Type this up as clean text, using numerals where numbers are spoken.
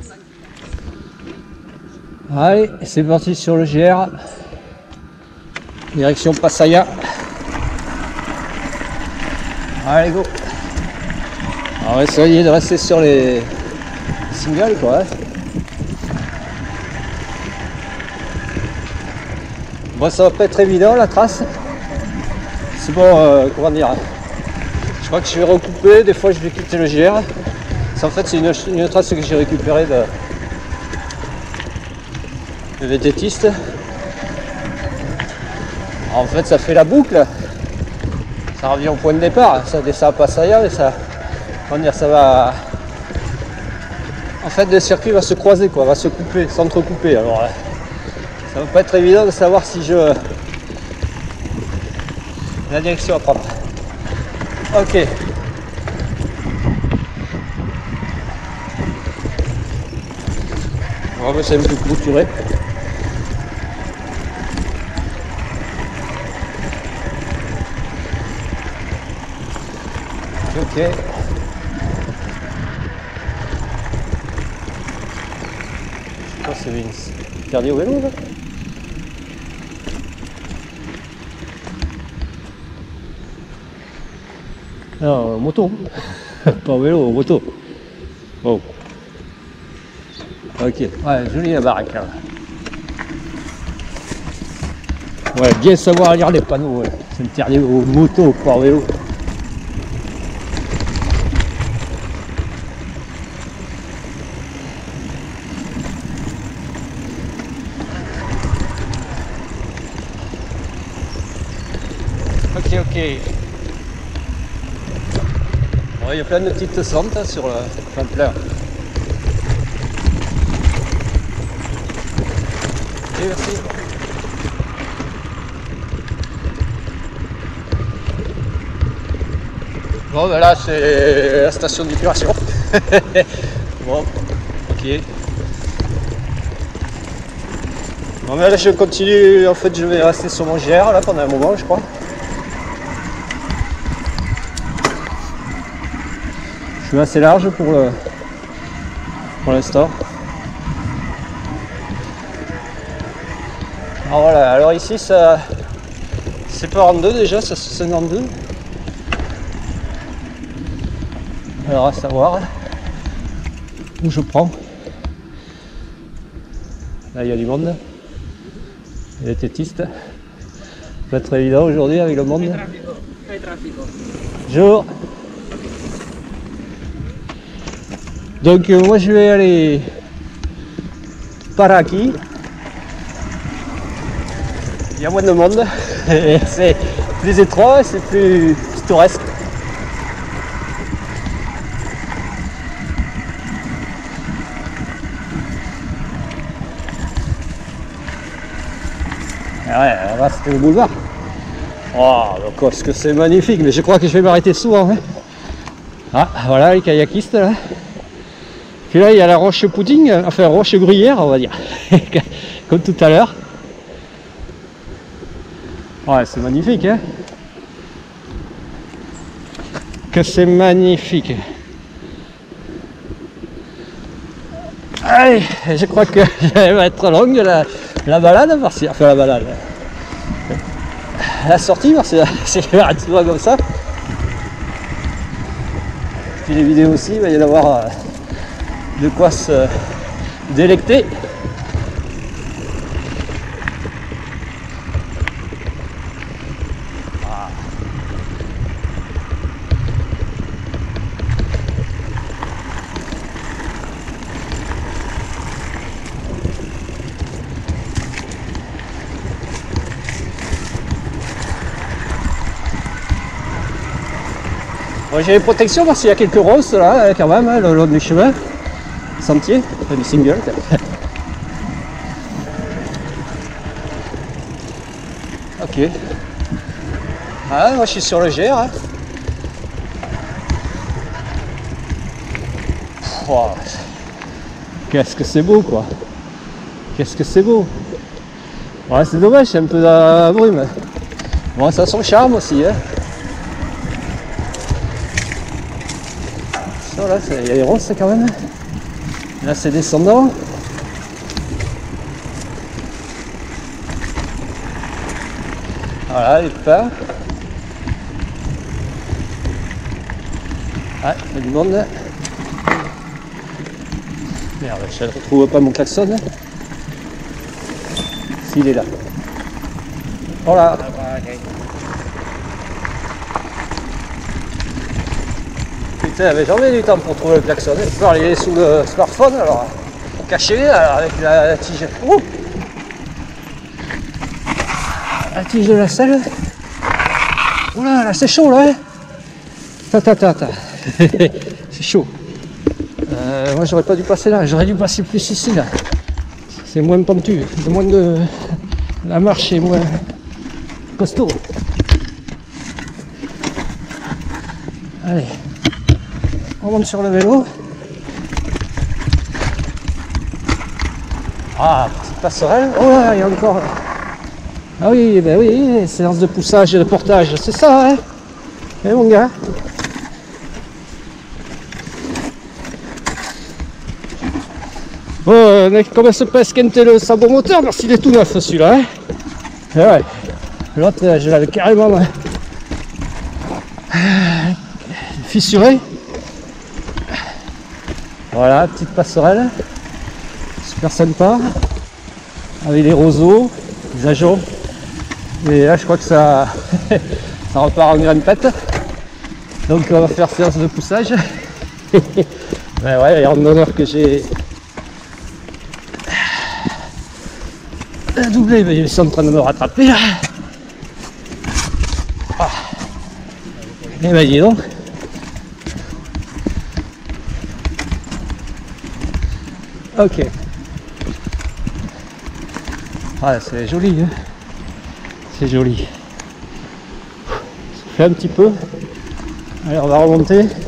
Allez, c'est parti sur le GR. Direction Pattaya. Allez, go. On va essayer de rester sur les singles, quoi. Bon, ça va pas être évident la trace. C'est bon, comment dire. Je crois que je vais recouper, des fois je vais quitter le GR. En fait, c'est une trace que j'ai récupérée de VTTiste. En fait, ça fait la boucle. Ça revient au point de départ. Ça descend à Pattaya et ça, comment dire, ça va. En fait, le circuit va se croiser, quoi, va se couper, s'entrecouper. Alors, ça va pas être évident de savoir si la direction à prendre. Ok. On va essayer de me clôturer. Ok. Je crois que c'est Vince. Interdit au vélo là. Non, moto. Pas au vélo, moto. Oh. Ok. Ouais, jolie la baraque là. Ouais, bien savoir lire les panneaux. Ouais. C'est interdit aux motos, pas au vélo. Ok. Bon, il y a plein de petites sentes hein, sur le plein. Ok, merci. Bon, ben là c'est la station d'épuration. Bon, ok. Bon, mais là je continue, en fait je vais rester sur mon GR là pendant un moment, je crois. Je suis assez large pour l'instant. Alors voilà, alors ici ça sépare en deux déjà, ça se scinde en deux. Alors à savoir où je prends. Là il y a du monde. Il y a des tétistes. Pas très évident aujourd'hui avec le monde. Bonjour. Donc moi je vais aller par aquí. Il y a moins de monde. C'est plus étroit, c'est plus pittoresque. Ouais, là c'était le boulevard. Oh, donc est-ce que c'est magnifique, mais je crois que je vais m'arrêter souvent. Hein. Ah, voilà les kayakistes là. Puis là il y a la roche pudding, enfin roche gruyère on va dire, comme tout à l'heure. Ouais, c'est magnifique, hein. Que c'est magnifique. Allez, je crois que elle va être longue la balade, parce que, enfin la balade. La sortie, parce que si je m'arrête souvent comme ça. Puis les vidéos aussi, il va y en avoir de quoi se délecter. Bon, j'ai les protections parce qu'il y a quelques roses là quand même hein, le long du chemin. Sentier, du single. Ok. Ah, moi je suis sur le GR. Hein. Wow. Qu'est-ce que c'est beau quoi. Qu'est-ce que c'est beau. Ouais, c'est dommage, c'est un peu la brume. Bon, ça a son charme aussi. Hein. Ça là, il y a les roses quand même. Là c'est descendant. Voilà, il part. Ah, il y a du monde. Merde, je ne retrouve pas mon klaxon. S'il est là. Voilà. Putain, mais j'en ai du temps pour trouver le klaxon. Il est sous le smartphone, alors caché avec la tige. Ouh, la tige de la selle. Oula, là c'est chaud là. Attends. C'est chaud. Moi j'aurais pas dû passer là, j'aurais dû passer plus ici là. C'est moins pentu, moins de. La marche est moins costaud. Allez, on monte sur le vélo. Ah, petite passerelle. Oh là, il y a encore. Ah oui, ben oui, séance de poussage et de portage, c'est ça, hein? Eh mon gars. Bon, mec, comment se peut esquinter le sabot moteur parce qu'il est tout neuf celui-là, hein? Et ouais, l'autre, je l'avais carrément fissuré. Voilà, petite passerelle, super sympa, avec les roseaux, les ajoncs. Et là, je crois que ça, ça repart en grimpette. Donc, on va faire séance de poussage. Ben ouais, il y a un honneur que j'ai doublé, mais ils sont en train de me rattraper là. Ah. Et ben dis donc. Ok. Ah, c'est joli, hein. C'est joli. Ça fait un petit peu. Allez, on va remonter.